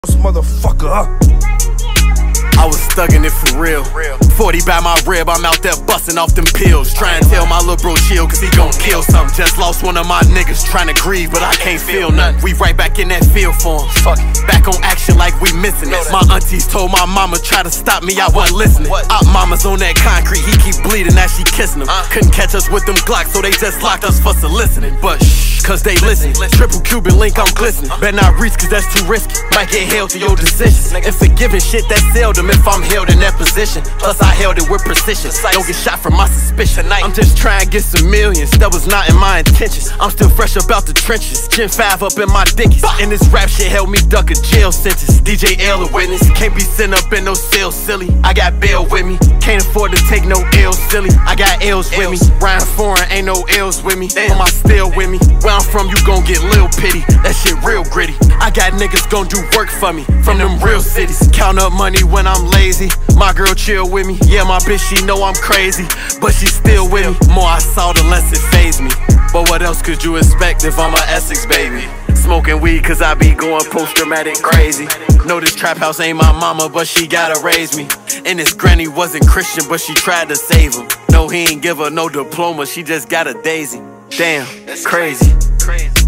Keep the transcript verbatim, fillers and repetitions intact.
Motherfucker, huh? I was thuggin' it for real. forty by my rib, I'm out there bustin' off them pills. Tryin' to tell my little bro chill, cause he gon' kill something. Just lost one of my niggas trying to grieve, but I can't feel nothing. We right back in that field for him. Back on action like we missing it. My aunties told my mama try to stop me, I wasn't listening. Op mama's on that concrete, he keep bleeding as she kissing him. Couldn't catch us with them Glocks, so they just locked us for soliciting. But shh, cause they listen. Triple Cuban link, I'm glistening. Better not reach cause that's too risky. Might get held to your decisions. And forgiving shit that's seldom if I'm held in that position. Plus I held it with precision. Don't get shot from my suspicion. I'm just trying to get some millions. That was not in my intentions. I'm still fresh about the trenches. Gen five up in my dickies. And this rap shit held me duck a jail sentence. D J L a witness. Can't be sitting up in no cell silly. I got bail with me. Can't afford to take no L's silly. I got L's with me. Ryan foreign ain't no L's with me. Damn, my still with me. Where I'm from, you gon' get lil pity. That shit real gritty. I got niggas gon' do work for me from them real cities. Count up money when I'm lazy. My girl chill with me. Yeah, my bitch, she know I'm crazy, but she still with me. More I saw, the less it fazed me. But what else could you expect if I'm a Essex baby? Smoking weed cause I be going post-traumatic crazy. Know this trap house ain't my mama, but she gotta raise me. And this granny wasn't Christian, but she tried to save him. No, he ain't give her no diploma, she just got a daisy. Damn, crazy.